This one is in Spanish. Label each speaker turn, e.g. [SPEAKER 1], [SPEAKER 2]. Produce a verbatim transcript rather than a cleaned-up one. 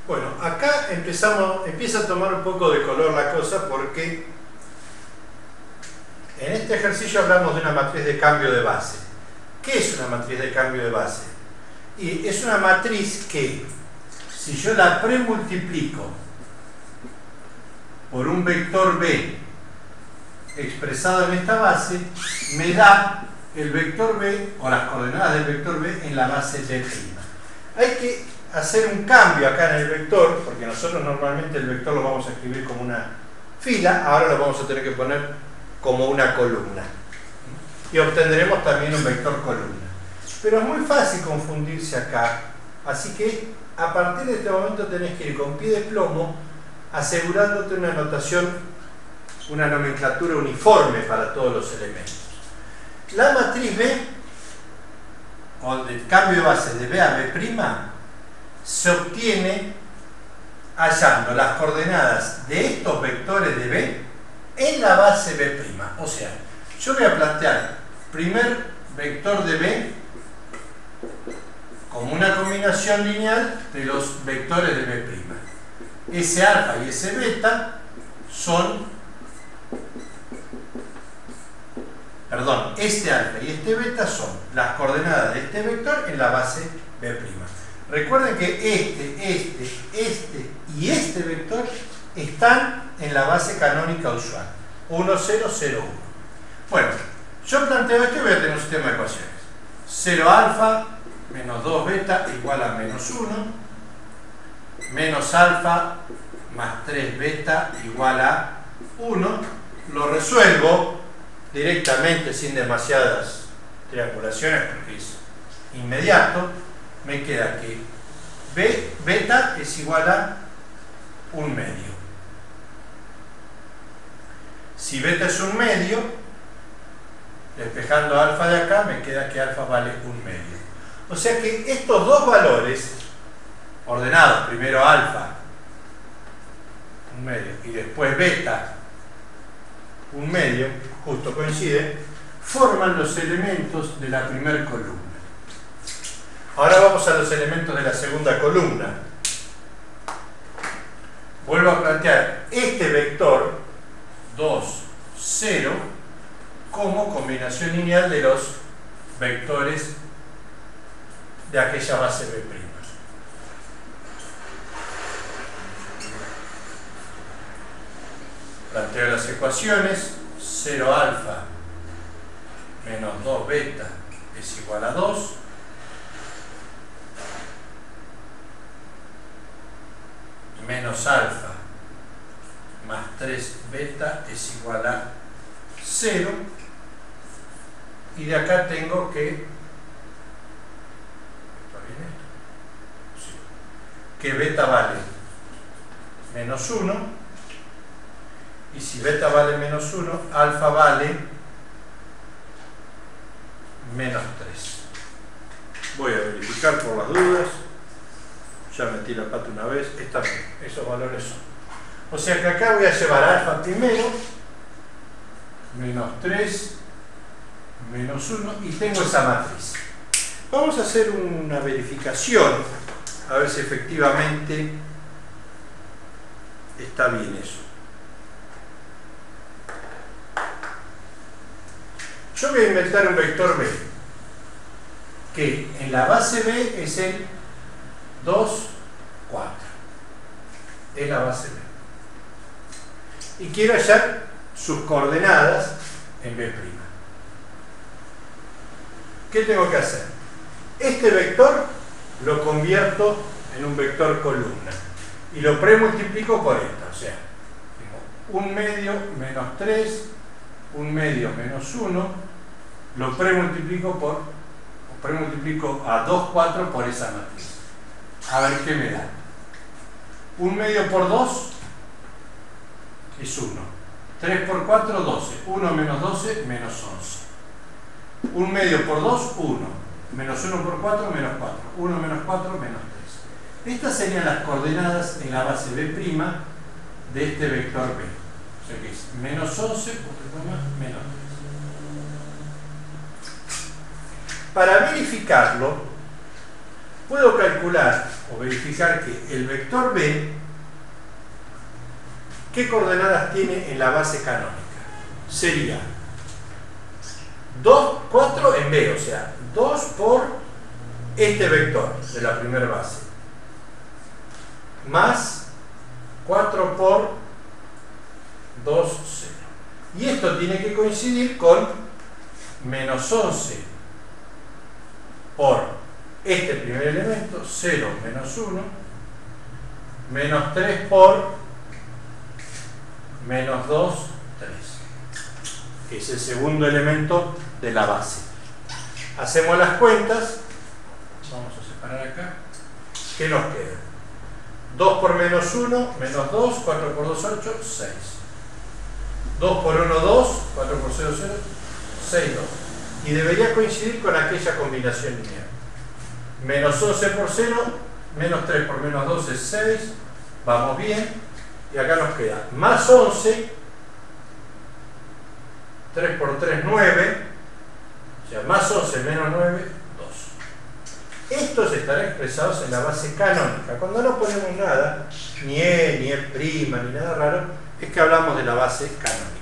[SPEAKER 1] Bueno, acá empezamos, empieza a tomar un poco de color la cosa porque en este ejercicio hablamos de una matriz de cambio de base. ¿Qué es una matriz de cambio de base? Y es una matriz que, si yo la premultiplico por un vector B expresado en esta base, me da el vector B o las coordenadas del vector B en la base B'. Hay que hacer un cambio acá en el vector, porque nosotros normalmente el vector lo vamos a escribir como una fila, ahora lo vamos a tener que poner como una columna. Y obtendremos también un vector columna. Pero es muy fácil confundirse acá, así que a partir de este momento tenés que ir con pie de plomo asegurándote una notación, una nomenclatura uniforme para todos los elementos. La matriz B, o el cambio de base de B a B', se obtiene hallando las coordenadas de estos vectores de B en la base B'. O sea, yo voy a plantear primer vector de B como una combinación lineal de los vectores de B'. Ese alfa y ese beta son, perdón, este alfa y este beta son las coordenadas de este vector en la base B'. Recuerden que este, este, este y este vector están en la base canónica usual, uno, cero, cero, uno. Bueno, yo planteo esto y voy a tener un sistema de ecuaciones. cero alfa menos dos beta igual a menos uno, menos alfa más tres beta igual a uno. Lo resuelvo directamente sin demasiadas triangulaciones porque es inmediato. Me queda que B, beta es igual a un medio. Si beta es un medio, despejando alfa de acá, me queda que alfa vale un medio. O sea que estos dos valores, ordenados, primero alfa, un medio, y después beta, un medio, justo coinciden, forman los elementos de la primera columna. Ahora vamos a los elementos de la segunda columna. Vuelvo a plantear este vector dos, cero como combinación lineal de los vectores de aquella base B'. Planteo las ecuaciones. cero alfa menos dos beta es igual a dos. Menos alfa más tres beta es igual a cero. Y de acá tengo que ¿está bien esto? Sí. Que beta vale menos uno. Y si beta vale menos uno, alfa vale menos tres. Voy a verificar por las dudas. Ya metí la pata una vez, está bien, esos valores son. O sea que acá voy a llevar alfa primero, menos tres, menos uno, y tengo esa matriz. Vamos a hacer una verificación, a ver si efectivamente está bien eso. Yo voy a inventar un vector B, que en la base B es el dos, cuatro. Es la base B. Y quiero hallar sus coordenadas en B'. ¿Qué tengo que hacer? Este vector lo convierto en un vector columna y lo premultiplico por esta. O sea, tengo un medio menos tres, un medio menos uno, lo premultiplico por, premultiplico a dos, cuatro por esa matriz. A ver qué me da. un medio por dos es uno. tres por cuatro, doce. uno menos doce, menos once. un medio por dos, uno. Menos uno por cuatro, menos cuatro. uno menos cuatro, menos tres. Estas serían las coordenadas en la base B' de este vector B. O sea que es menos once, menos tres. Para verificarlo, puedo calcular o verificar que el vector B, ¿qué coordenadas tiene en la base canónica? Sería dos, cuatro en B, o sea, dos por este vector de la primera base, más cuatro por dos, cero. Y esto tiene que coincidir con menos once por este primer elemento, cero menos uno, menos tres por menos dos, tres, que es el segundo elemento de la base. Hacemos las cuentas, vamos a separar acá, ¿qué nos queda? dos por menos uno, menos dos, cuatro por dos, ocho, seis. dos por uno, dos, cuatro por cero, cero, seis, dos. Y debería coincidir con aquella combinación lineal. Menos once por cero, menos tres por menos dos es seis, vamos bien. Y acá nos queda más once, tres por tres, nueve, o sea, más once menos nueve, dos. Estos estarán expresados en la base canónica. Cuando no ponemos nada, ni E, ni E', ni nada raro, es que hablamos de la base canónica.